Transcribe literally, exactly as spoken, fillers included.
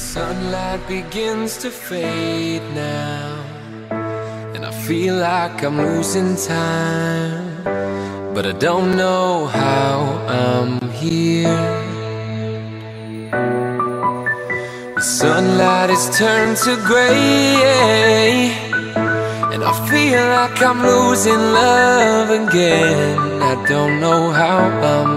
Sunlight begins to fade now, and I feel like I'm losing time, but I don't know how I'm here. The sunlight has turned to gray, and I feel like I'm losing love again. I don't know how I'm